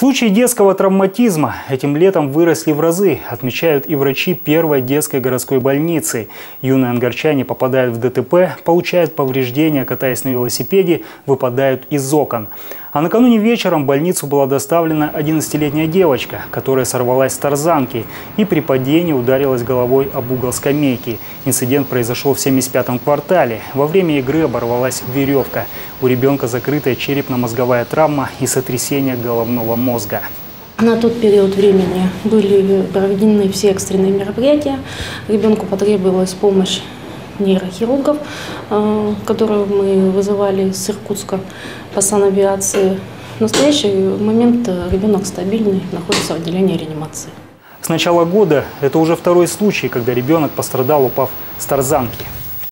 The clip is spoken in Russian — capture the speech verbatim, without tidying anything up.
Случаи детского травматизма этим летом выросли в разы, отмечают и врачи первой детской городской больницы. Юные ангарчане попадают в ДТП, получают повреждения, катаясь на велосипеде, выпадают из окон. А накануне вечером в больницу была доставлена одиннадцатилетняя девочка, которая сорвалась с тарзанки и при падении ударилась головой об угол скамейки. Инцидент произошел в семьдесят пятом квартале. Во время игры оборвалась веревка. У ребенка закрытая черепно-мозговая травма и сотрясение головного мозга. На тот период времени были проведены все экстренные мероприятия. Ребенку потребовалась помощь нейрохирургов, которую мы вызывали с Иркутска по санавиации. В настоящий момент ребенок стабильный, находится в отделении реанимации. С начала года это уже второй случай, когда ребенок пострадал, упав с тарзанки.